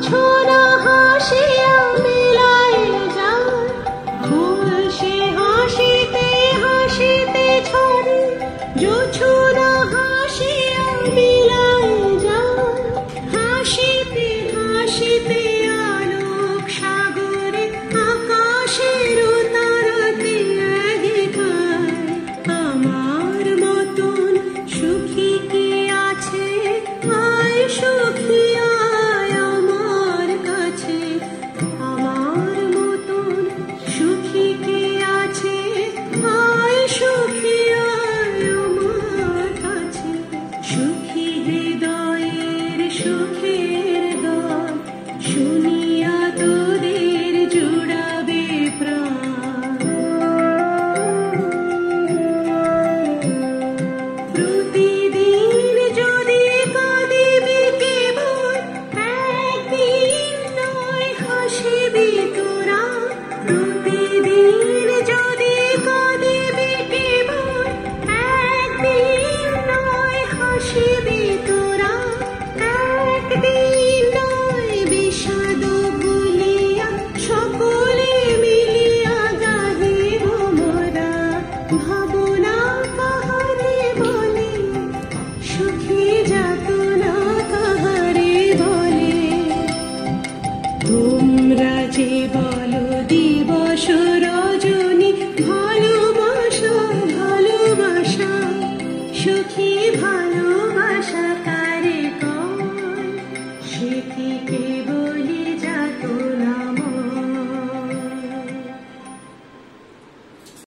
ছোনা হাসিয়া মিলায় যায়, ফুল সে হাসিতে হাসিতে ছড়ে, ছোনা হাসিয়া মিলায় যায়, হাসিতে হাসিতে আলোক সাগরে আকাশের তারাতে দেখায়। আমার মতন সুখী কে আছে, আয় সুখী আয় আমার কাছে। আমার মতন সুখী কে আছে, আয় সুখী আয় আমার কাছে। সুখী হৃদয়ের সুখের গান শুনিয়া তোদের জুড়াবে প্রাণ। প্রতিদিন যদি কাঁদিবি কেবল, একদিন নয় হাসিবি তোরা। প্রতিদিন যদি কাঁদিবি কেবল, একদিন নয় হাসিবি তোরা। একদিন নয় বিষাদ ভুলিয়া সকলে মিলিয়া গাহিব মোরা। ভাবনা কাহারে বলে, সুখী যাতনা কাহারে বলে। তোমরা যে বলো দিবস রজনী, ভালোবাসা ভালোবাসা, সুখী ভালোবাসা কারে কয়, সে কি